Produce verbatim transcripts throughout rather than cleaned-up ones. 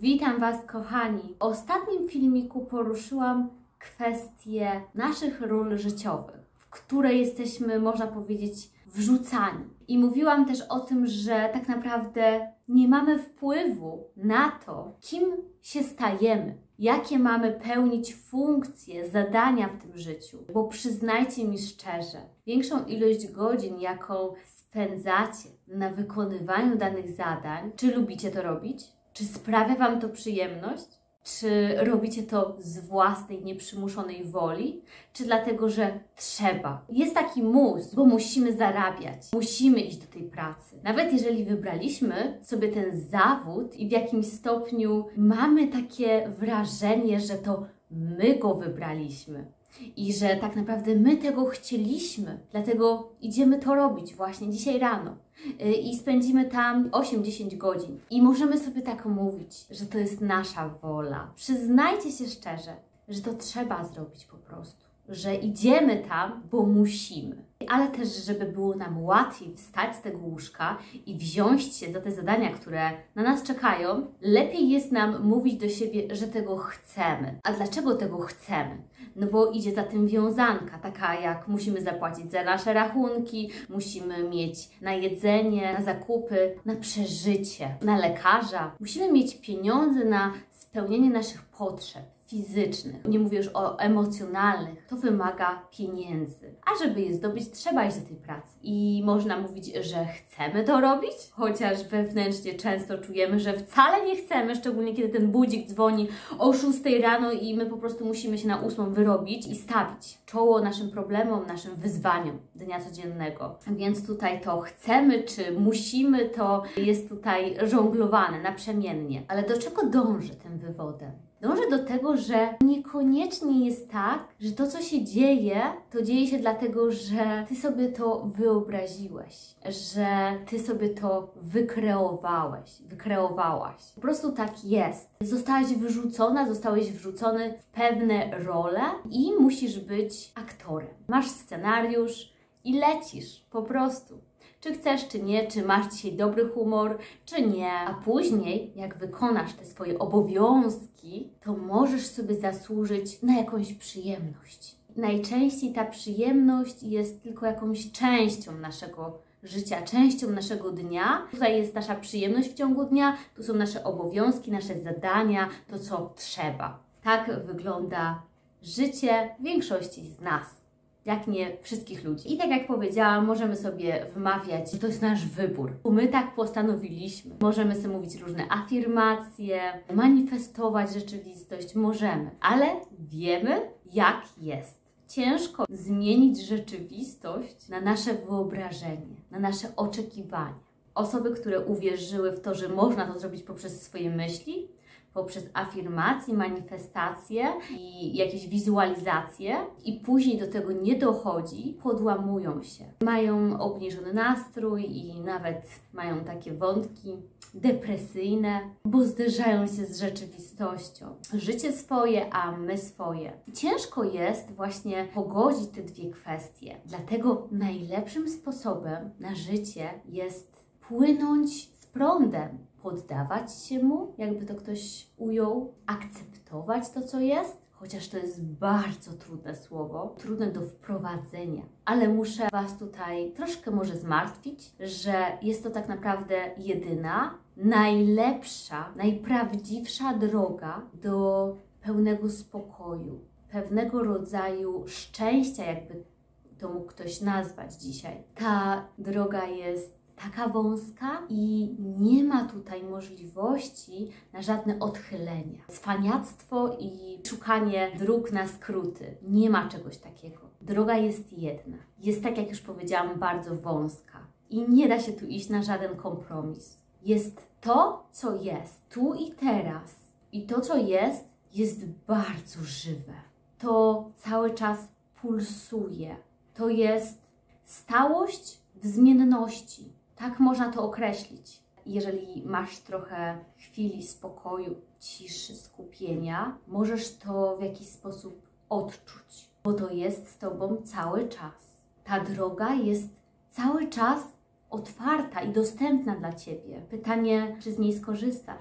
Witam Was, kochani. W ostatnim filmiku poruszyłam kwestię naszych ról życiowych, w które jesteśmy, można powiedzieć, wrzucani. I mówiłam też o tym, że tak naprawdę nie mamy wpływu na to, kim się stajemy, jakie mamy pełnić funkcje, zadania w tym życiu. Bo przyznajcie mi szczerze, większą ilość godzin, jaką spędzacie na wykonywaniu danych zadań, czy lubicie to robić? Czy sprawia Wam to przyjemność? Czy robicie to z własnej, nieprzymuszonej woli? Czy dlatego, że trzeba? Jest taki mus, bo musimy zarabiać, musimy iść do tej pracy. Nawet jeżeli wybraliśmy sobie ten zawód i w jakimś stopniu mamy takie wrażenie, że to my go wybraliśmy i że tak naprawdę my tego chcieliśmy, dlatego idziemy to robić właśnie dzisiaj rano i spędzimy tam osiem dziesięć godzin i możemy sobie tak mówić, że to jest nasza wola. Przyznajcie się szczerze, że to trzeba zrobić po prostu, że idziemy tam, bo musimy. Ale też, żeby było nam łatwiej wstać z tego łóżka i wziąć się za te zadania, które na nas czekają, lepiej jest nam mówić do siebie, że tego chcemy. A dlaczego tego chcemy? No bo idzie za tym wiązanka, taka jak musimy zapłacić za nasze rachunki, musimy mieć na jedzenie, na zakupy, na przeżycie, na lekarza. Musimy mieć pieniądze na spełnienie naszych potrzeb fizycznych, nie mówię już o emocjonalnych, to wymaga pieniędzy. A żeby je zdobyć, trzeba iść do tej pracy. I można mówić, że chcemy to robić, chociaż wewnętrznie często czujemy, że wcale nie chcemy, szczególnie kiedy ten budzik dzwoni o szóstej rano i my po prostu musimy się na ósmą wyrobić i stawić czoło naszym problemom, naszym wyzwaniom dnia codziennego. Więc tutaj to chcemy czy musimy, to jest tutaj żonglowane naprzemiennie. Ale do czego dąży tym wywodem? Dążę do tego, że niekoniecznie jest tak, że to, co się dzieje, to dzieje się dlatego, że Ty sobie to wyobraziłeś, że Ty sobie to wykreowałeś, wykreowałaś. Po prostu tak jest. Zostałaś wyrzucona, zostałeś wrzucony w pewne role i musisz być aktorem. Masz scenariusz i lecisz po prostu. Czy chcesz, czy nie, czy masz dzisiaj dobry humor, czy nie. A później, jak wykonasz te swoje obowiązki, to możesz sobie zasłużyć na jakąś przyjemność. Najczęściej ta przyjemność jest tylko jakąś częścią naszego życia, częścią naszego dnia. Tutaj jest nasza przyjemność w ciągu dnia, tu są nasze obowiązki, nasze zadania, to co trzeba. Tak wygląda życie większości z nas. Jak nie wszystkich ludzi. I tak jak powiedziałam, możemy sobie wmawiać, że to jest nasz wybór. My tak postanowiliśmy. Możemy sobie mówić różne afirmacje, manifestować rzeczywistość. Możemy. Ale wiemy, jak jest. Ciężko zmienić rzeczywistość na nasze wyobrażenie, na nasze oczekiwania. Osoby, które uwierzyły w to, że można to zrobić poprzez swoje myśli, poprzez afirmacje, manifestacje i jakieś wizualizacje i później do tego nie dochodzi, podłamują się. Mają obniżony nastrój i nawet mają takie wątki depresyjne, bo zderzają się z rzeczywistością. Życie swoje, a my swoje. Ciężko jest właśnie pogodzić te dwie kwestie. Dlatego najlepszym sposobem na życie jest płynąć z prądem. Poddawać się mu, jakby to ktoś ujął, akceptować to, co jest, chociaż to jest bardzo trudne słowo, trudne do wprowadzenia. Ale muszę Was tutaj troszkę może zmartwić, że jest to tak naprawdę jedyna, najlepsza, najprawdziwsza droga do pełnego spokoju, pewnego rodzaju szczęścia, jakby to mógł ktoś nazwać dzisiaj. Ta droga jest taka wąska i nie ma tutaj możliwości na żadne odchylenia. Cwaniactwo i szukanie dróg na skróty. Nie ma czegoś takiego. Droga jest jedna. Jest, tak jak już powiedziałam, bardzo wąska. I nie da się tu iść na żaden kompromis. Jest to, co jest, tu i teraz. I to, co jest, jest bardzo żywe. To cały czas pulsuje. To jest stałość w zmienności. Tak można to określić. Jeżeli masz trochę chwili spokoju, ciszy, skupienia, możesz to w jakiś sposób odczuć, bo to jest z Tobą cały czas. Ta droga jest cały czas otwarta i dostępna dla Ciebie. Pytanie, czy z niej skorzystasz?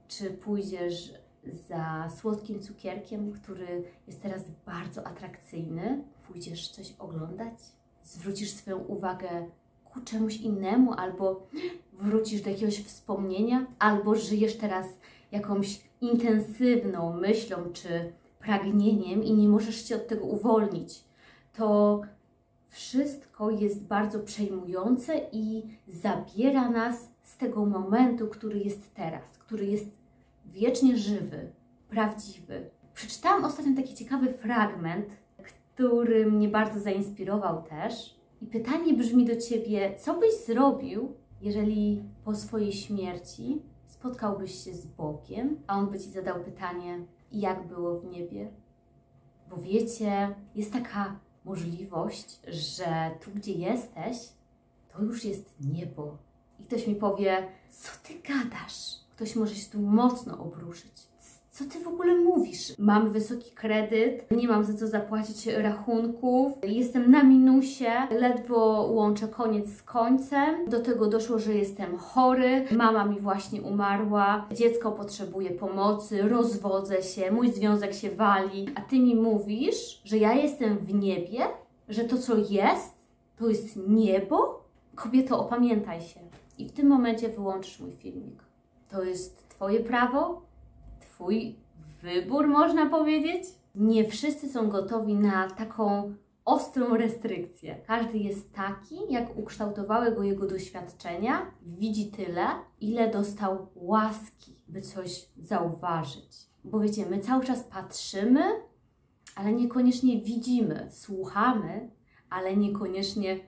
Czy pójdziesz za słodkim cukierkiem, który jest teraz bardzo atrakcyjny? Pójdziesz coś oglądać? Zwrócisz swoją uwagę ku czemuś innemu, albo wrócisz do jakiegoś wspomnienia, albo żyjesz teraz jakąś intensywną myślą czy pragnieniem i nie możesz się od tego uwolnić. To wszystko jest bardzo przejmujące i zabiera nas z tego momentu, który jest teraz, który jest wiecznie żywy, prawdziwy. Przeczytałam ostatnio taki ciekawy fragment, który mnie bardzo zainspirował też. I pytanie brzmi do Ciebie, co byś zrobił, jeżeli po swojej śmierci spotkałbyś się z Bogiem, a On by Ci zadał pytanie, jak było w niebie? Bo wiecie, jest taka możliwość, że tu, gdzie jesteś, to już jest niebo. I ktoś mi powie, co Ty gadasz? Ktoś może się tu mocno obruszyć. Co Ty w ogóle mówisz? Mam wysoki kredyt, nie mam za co zapłacić rachunków, jestem na minusie, ledwo łączę koniec z końcem. Do tego doszło, że jestem chory, mama mi właśnie umarła, dziecko potrzebuje pomocy, rozwodzę się, mój związek się wali, a Ty mi mówisz, że ja jestem w niebie, że to, co jest, to jest niebo? Kobieto, opamiętaj się. I w tym momencie wyłączysz mój filmik. To jest Twoje prawo, Twój wybór, można powiedzieć. Nie wszyscy są gotowi na taką ostrą restrykcję. Każdy jest taki, jak ukształtowały go jego doświadczenia. Widzi tyle, ile dostał łaski, by coś zauważyć. Bo wiecie, my cały czas patrzymy, ale niekoniecznie widzimy. Słuchamy, ale niekoniecznie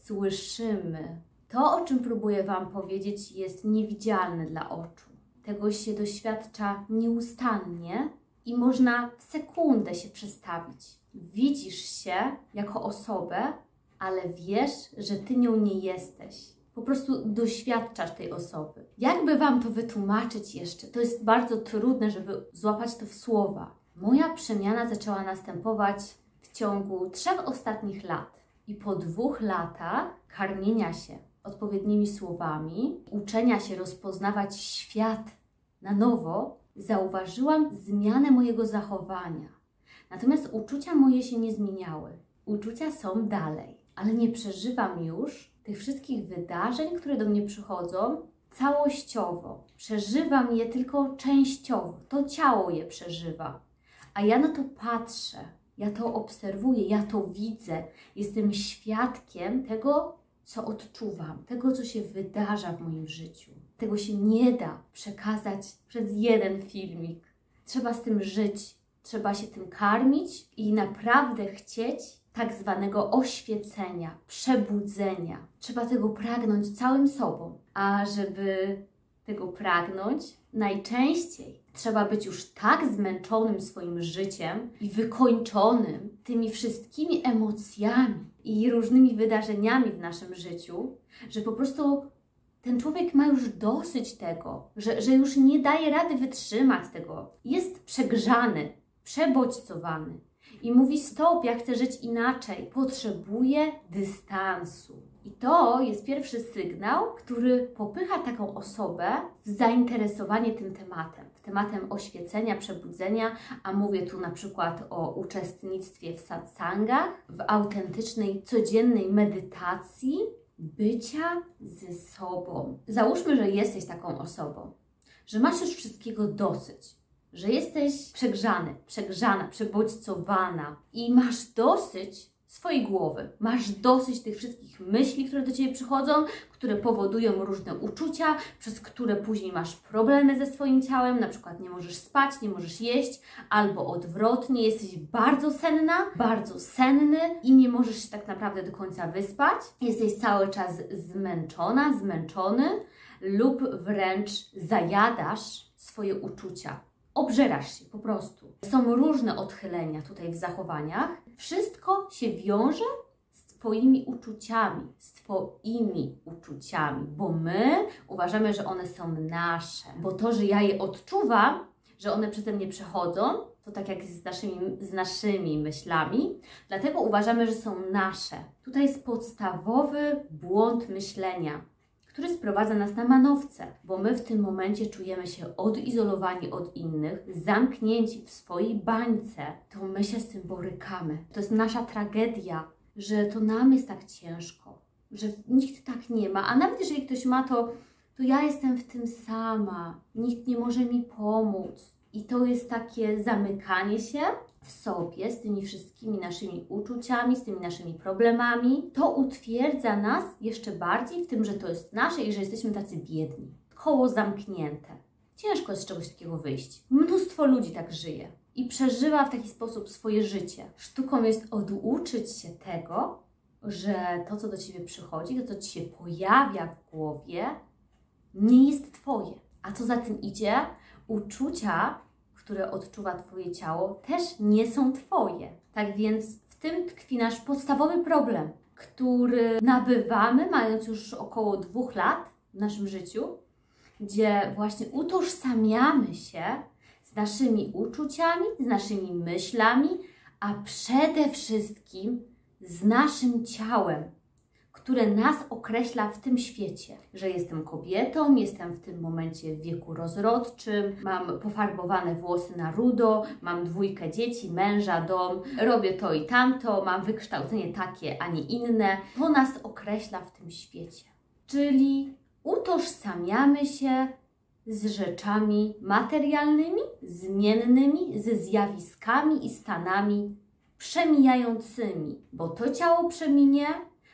słyszymy. To, o czym próbuję Wam powiedzieć, jest niewidzialne dla oczu. Tego się doświadcza nieustannie i można w sekundę się przestawić. Widzisz się jako osobę, ale wiesz, że Ty nią nie jesteś. Po prostu doświadczasz tej osoby. Jakby Wam to wytłumaczyć jeszcze? To jest bardzo trudne, żeby złapać to w słowa. Moja przemiana zaczęła następować w ciągu trzech ostatnich lat. I po dwóch latach karmienia się odpowiednimi słowami, uczenia się rozpoznawać świat na nowo, zauważyłam zmianę mojego zachowania. Natomiast uczucia moje się nie zmieniały. Uczucia są dalej, ale nie przeżywam już tych wszystkich wydarzeń, które do mnie przychodzą całościowo. Przeżywam je tylko częściowo. To ciało je przeżywa. A ja na to patrzę, ja to obserwuję, ja to widzę. Jestem świadkiem tego, co odczuwam, tego, co się wydarza w moim życiu. Tego się nie da przekazać przez jeden filmik. Trzeba z tym żyć, trzeba się tym karmić i naprawdę chcieć tak zwanego oświecenia, przebudzenia. Trzeba tego pragnąć całym sobą. A żeby tego pragnąć, najczęściej trzeba być już tak zmęczonym swoim życiem i wykończonym tymi wszystkimi emocjami i różnymi wydarzeniami w naszym życiu, że po prostu ten człowiek ma już dosyć tego, że, że już nie daje rady wytrzymać tego. Jest przegrzany, przebodźcowany i mówi stop, ja chcę żyć inaczej. Potrzebuje dystansu. I to jest pierwszy sygnał, który popycha taką osobę w zainteresowanie tym tematem. Tematem oświecenia, przebudzenia, a mówię tu na przykład o uczestnictwie w satsangach, w autentycznej, codziennej medytacji, bycia ze sobą. Załóżmy, że jesteś taką osobą, że masz już wszystkiego dosyć, że jesteś przegrzany, przegrzana, przebodźcowana i masz dosyć swojej głowy. Masz dosyć tych wszystkich myśli, które do Ciebie przychodzą, które powodują różne uczucia, przez które później masz problemy ze swoim ciałem, na przykład nie możesz spać, nie możesz jeść, albo odwrotnie, jesteś bardzo senna, bardzo senny i nie możesz się tak naprawdę do końca wyspać. Jesteś cały czas zmęczona, zmęczony lub wręcz zajadasz swoje uczucia. Obżerasz się po prostu. Są różne odchylenia tutaj w zachowaniach. Wszystko się wiąże z Twoimi uczuciami, z Twoimi uczuciami, bo my uważamy, że one są nasze. Bo to, że ja je odczuwam, że one przeze mnie przechodzą, to tak jak z naszymi, z naszymi myślami, dlatego uważamy, że są nasze. Tutaj jest podstawowy błąd myślenia, który sprowadza nas na manowce, bo my w tym momencie czujemy się odizolowani od innych, zamknięci w swojej bańce, to my się z tym borykamy. To jest nasza tragedia, że to nam jest tak ciężko, że nikt tak nie ma, a nawet jeżeli ktoś ma, to, to ja jestem w tym sama, nikt nie może mi pomóc. I to jest takie zamykanie się w sobie z tymi wszystkimi naszymi uczuciami, z tymi naszymi problemami. To utwierdza nas jeszcze bardziej w tym, że to jest nasze i że jesteśmy tacy biedni. Koło zamknięte. Ciężko jest z czegoś takiego wyjść. Mnóstwo ludzi tak żyje i przeżywa w taki sposób swoje życie. Sztuką jest oduczyć się tego, że to, co do Ciebie przychodzi, to, co Ci się pojawia w głowie, nie jest Twoje. A co za tym idzie? Uczucia, które odczuwa Twoje ciało, też nie są Twoje. Tak więc w tym tkwi nasz podstawowy problem, który nabywamy, mając już około dwóch lat w naszym życiu, gdzie właśnie utożsamiamy się z naszymi uczuciami, z naszymi myślami, a przede wszystkim z naszym ciałem, które nas określa w tym świecie, że jestem kobietą, jestem w tym momencie w wieku rozrodczym, mam pofarbowane włosy na rudo, mam dwójkę dzieci, męża, dom, robię to i tamto, mam wykształcenie takie, a nie inne. To nas określa w tym świecie. Czyli utożsamiamy się z rzeczami materialnymi, zmiennymi, ze zjawiskami i stanami przemijającymi, bo to ciało przeminie,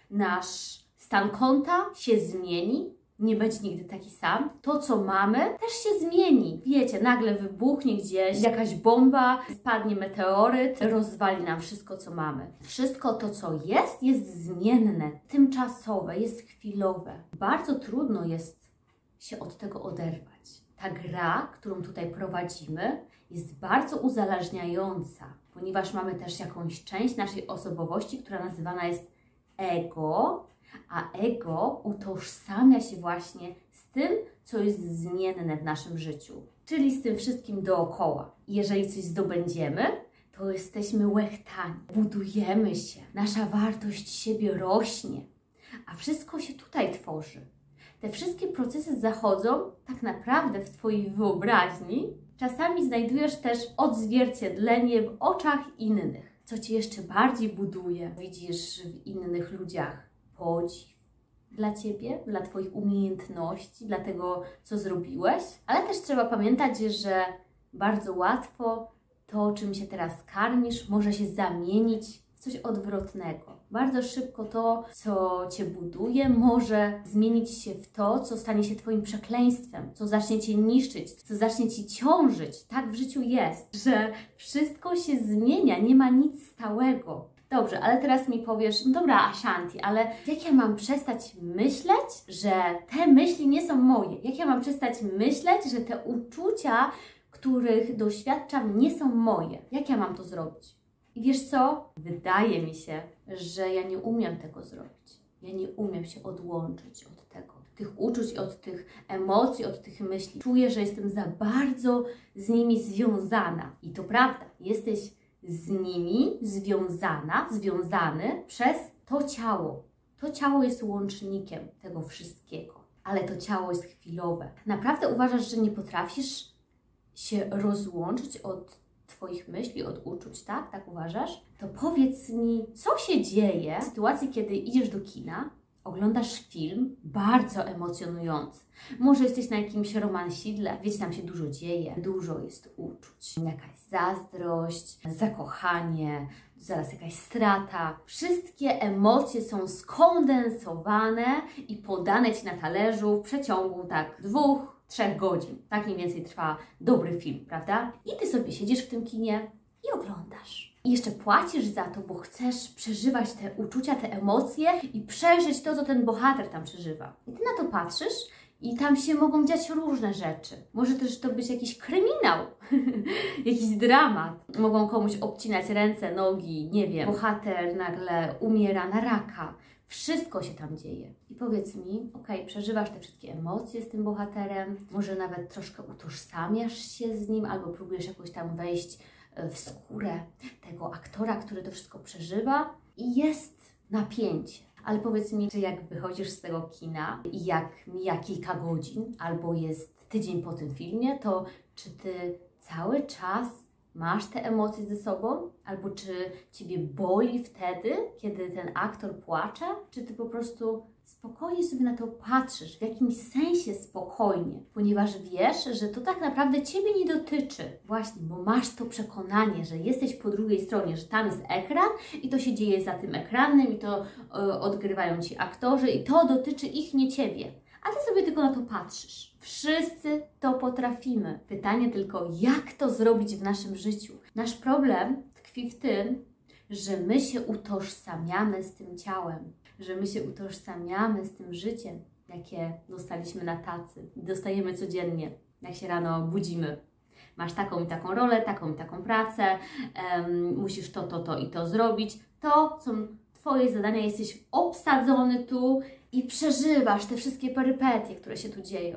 nasz stan konta się zmieni, nie będzie nigdy taki sam. To, co mamy, też się zmieni. Wiecie, nagle wybuchnie gdzieś jakaś bomba, spadnie meteoryt, rozwali nam wszystko, co mamy. Wszystko to, co jest, jest zmienne, tymczasowe, jest chwilowe. Bardzo trudno jest się od tego oderwać. Ta gra, którą tutaj prowadzimy, jest bardzo uzależniająca, ponieważ mamy też jakąś część naszej osobowości, która nazywana jest ego, a ego utożsamia się właśnie z tym, co jest zmienne w naszym życiu, czyli z tym wszystkim dookoła. Jeżeli coś zdobędziemy, to jesteśmy łechtani, budujemy się, nasza wartość siebie rośnie, a wszystko się tutaj tworzy. Te wszystkie procesy zachodzą tak naprawdę w Twojej wyobraźni. Czasami znajdujesz też odzwierciedlenie w oczach innych, co Cię jeszcze bardziej buduje. Widzisz w innych ludziach podziw dla Ciebie, dla Twoich umiejętności, dla tego, co zrobiłeś. Ale też trzeba pamiętać, że bardzo łatwo to, czym się teraz karmisz, może się zamienić w coś odwrotnego. Bardzo szybko to, co Cię buduje, może zmienić się w to, co stanie się Twoim przekleństwem, co zacznie Cię niszczyć, co zacznie Ci ciążyć. Tak w życiu jest, że wszystko się zmienia, nie ma nic stałego. Dobrze, ale teraz mi powiesz, no dobra, Ashanti, ale jak ja mam przestać myśleć, że te myśli nie są moje? Jak ja mam przestać myśleć, że te uczucia, których doświadczam, nie są moje? Jak ja mam to zrobić? I wiesz co? Wydaje mi się, że ja nie umiem tego zrobić. Ja nie umiem się odłączyć od tego, tych uczuć, od tych emocji, od tych myśli. Czuję, że jestem za bardzo z nimi związana. I to prawda, jesteś z nimi związana, związany przez to ciało. To ciało jest łącznikiem tego wszystkiego, ale to ciało jest chwilowe. Naprawdę uważasz, że nie potrafisz się rozłączyć od Twoich myśli, od uczuć, tak? Tak uważasz? To powiedz mi, co się dzieje w sytuacji, kiedy idziesz do kina, oglądasz film bardzo emocjonujący. Może jesteś na jakimś romansidle, wiecie, tam się dużo dzieje, dużo jest uczuć. Jakaś zazdrość, zakochanie, zaraz jakaś strata. Wszystkie emocje są skondensowane i podane Ci na talerzu w przeciągu tak dwóch, trzech godzin. Tak mniej więcej trwa dobry film, prawda? I Ty sobie siedzisz w tym kinie i oglądasz. I jeszcze płacisz za to, bo chcesz przeżywać te uczucia, te emocje i przeżyć to, co ten bohater tam przeżywa. I Ty na to patrzysz i tam się mogą dziać różne rzeczy. Może też to być jakiś kryminał, jakiś dramat. Mogą komuś obcinać ręce, nogi, nie wiem. Bohater nagle umiera na raka. Wszystko się tam dzieje. I powiedz mi, okej, okay, przeżywasz te wszystkie emocje z tym bohaterem, może nawet troszkę utożsamiasz się z nim, albo próbujesz jakoś tam wejść w skórę tego aktora, który to wszystko przeżywa i jest napięcie. Ale powiedz mi, czy jak wychodzisz z tego kina i jak mija kilka godzin, albo jest tydzień po tym filmie, to czy Ty cały czas masz te emocje ze sobą? Albo czy Ciebie boli wtedy, kiedy ten aktor płacze? Czy Ty po prostu spokojnie sobie na to patrzysz, w jakimś sensie spokojnie, ponieważ wiesz, że to tak naprawdę Ciebie nie dotyczy. Właśnie, bo masz to przekonanie, że jesteś po drugiej stronie, że tam jest ekran i to się dzieje za tym ekranem i to y, odgrywają Ci aktorzy i to dotyczy ich, nie Ciebie. A Ty sobie tylko na to patrzysz. Wszyscy to potrafimy. Pytanie tylko, jak to zrobić w naszym życiu? Nasz problem tkwi w tym, że my się utożsamiamy z tym ciałem, że my się utożsamiamy z tym życiem, jakie dostaliśmy na tacy i dostajemy codziennie, jak się rano budzimy. Masz taką i taką rolę, taką i taką pracę, um, musisz to, to, to i to zrobić. To są Twoje zadania, jesteś obsadzony tu i przeżywasz te wszystkie perypetie, które się tu dzieją.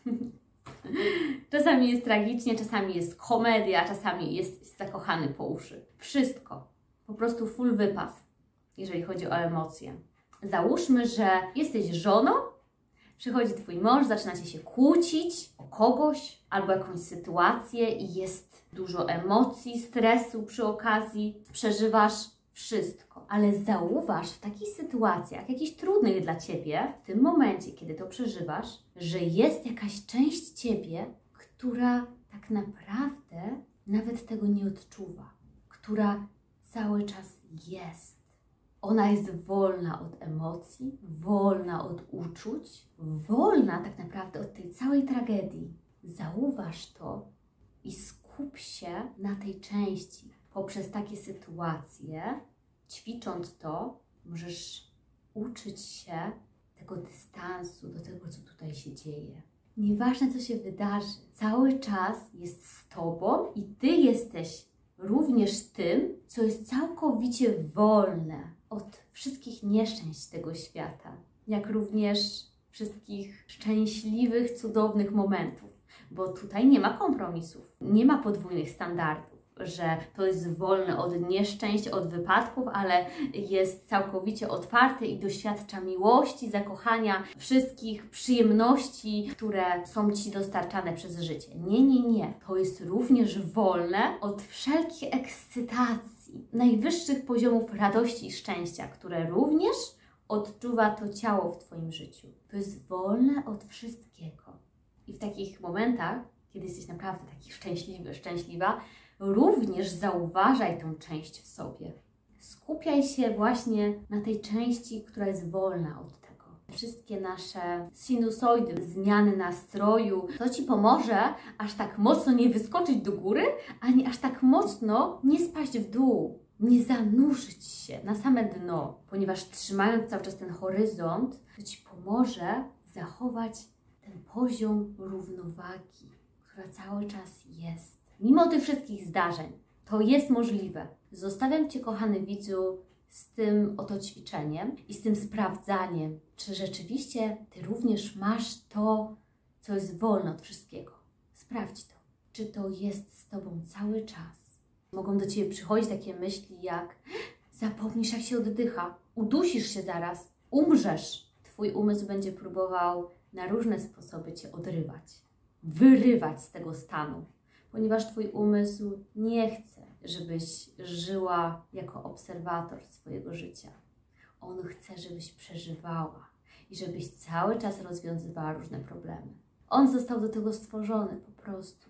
Czasami jest tragicznie, czasami jest komedia, czasami jest zakochany po uszy. Wszystko. Po prostu full wypas, jeżeli chodzi o emocje. Załóżmy, że jesteś żoną, przychodzi Twój mąż, zaczynacie się kłócić o kogoś albo jakąś sytuację i jest dużo emocji, stresu przy okazji, przeżywasz wszystko. Ale zauważ w takich sytuacjach, jakichś trudnych dla Ciebie, w tym momencie, kiedy to przeżywasz, że jest jakaś część Ciebie, która tak naprawdę nawet tego nie odczuwa, która cały czas jest. Ona jest wolna od emocji, wolna od uczuć, wolna tak naprawdę od tej całej tragedii. Zauważ to i skup się na tej części. Poprzez takie sytuacje, ćwicząc to, możesz uczyć się tego dystansu do tego, co tutaj się dzieje. Nieważne, co się wydarzy, cały czas jest z Tobą i Ty jesteś również tym, co jest całkowicie wolne od wszystkich nieszczęść tego świata, jak również wszystkich szczęśliwych, cudownych momentów, bo tutaj nie ma kompromisów, nie ma podwójnych standardów, że to jest wolne od nieszczęść, od wypadków, ale jest całkowicie otwarte i doświadcza miłości, zakochania, wszystkich przyjemności, które są Ci dostarczane przez życie. Nie, nie, nie. To jest również wolne od wszelkich ekscytacji, najwyższych poziomów radości i szczęścia, które również odczuwa to ciało w Twoim życiu. To jest wolne od wszystkiego. I w takich momentach, kiedy jesteś naprawdę taki szczęśliwy, szczęśliwa, również zauważaj tą część w sobie. Skupiaj się właśnie na tej części, która jest wolna od tego. Wszystkie nasze sinusoidy, zmiany nastroju, to Ci pomoże aż tak mocno nie wyskoczyć do góry, ani aż tak mocno nie spaść w dół, nie zanurzyć się na same dno, ponieważ trzymając cały czas ten horyzont, to Ci pomoże zachować ten poziom równowagi, która cały czas jest. Mimo tych wszystkich zdarzeń, to jest możliwe. Zostawiam Cię, kochany widzu, z tym oto ćwiczeniem i z tym sprawdzaniem, czy rzeczywiście Ty również masz to, co jest wolne od wszystkiego. Sprawdź to. Czy to jest z Tobą cały czas. Mogą do Ciebie przychodzić takie myśli jak zapomnisz, jak się oddycha, udusisz się zaraz, umrzesz. Twój umysł będzie próbował na różne sposoby Cię odrywać, wyrywać z tego stanu. Ponieważ Twój umysł nie chce, żebyś żyła jako obserwator swojego życia. On chce, żebyś przeżywała i żebyś cały czas rozwiązywała różne problemy. On został do tego stworzony po prostu.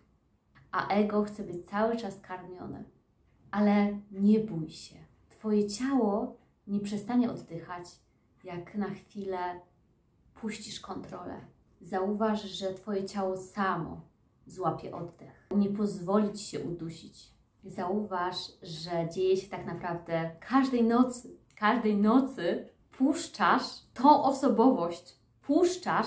A ego chce być cały czas karmione. Ale nie bój się. Twoje ciało nie przestanie oddychać, jak na chwilę puścisz kontrolę. Zauważ, że Twoje ciało samo złapie oddech. Nie pozwoli Ci się udusić. Zauważ, że dzieje się tak naprawdę każdej nocy. Każdej nocy puszczasz tą osobowość, puszczasz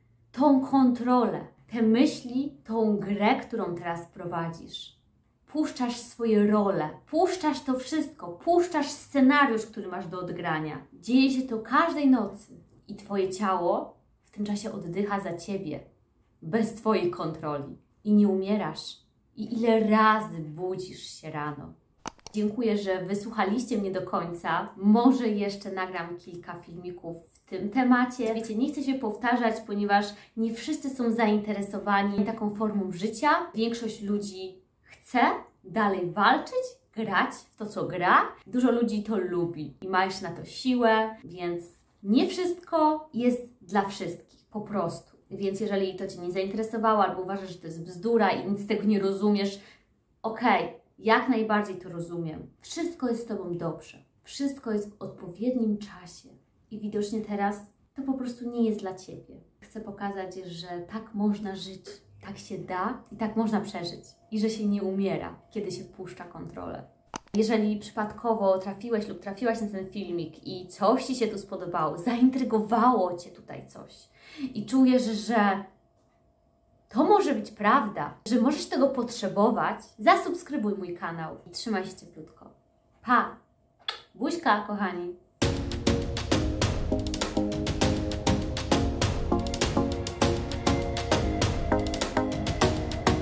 tą kontrolę, te myśli, tą grę, którą teraz prowadzisz. Puszczasz swoje role, puszczasz to wszystko, puszczasz scenariusz, który masz do odgrania. Dzieje się to każdej nocy i Twoje ciało w tym czasie oddycha za Ciebie, bez Twojej kontroli. I nie umierasz. I ile razy budzisz się rano. Dziękuję, że wysłuchaliście mnie do końca. Może jeszcze nagram kilka filmików w tym temacie. Wiecie, nie chcę się powtarzać, ponieważ nie wszyscy są zainteresowani taką formą życia. Większość ludzi chce dalej walczyć, grać w to, co gra. Dużo ludzi to lubi i ma jeszcze na to siłę, więc nie wszystko jest dla wszystkich, po prostu. Więc jeżeli to Cię nie zainteresowało albo uważasz, że to jest bzdura i nic z tego nie rozumiesz, okej, okay, jak najbardziej to rozumiem. Wszystko jest z Tobą dobrze. Wszystko jest w odpowiednim czasie. I widocznie teraz to po prostu nie jest dla Ciebie. Chcę pokazać, że tak można żyć, tak się da i tak można przeżyć. I że się nie umiera, kiedy się puszcza kontrolę. Jeżeli przypadkowo trafiłeś lub trafiłaś na ten filmik i coś Ci się tu spodobało, zaintrygowało Cię tutaj coś i czujesz, że to może być prawda, że możesz tego potrzebować, zasubskrybuj mój kanał i trzymaj się cieplutko. Pa! Buźka, kochani!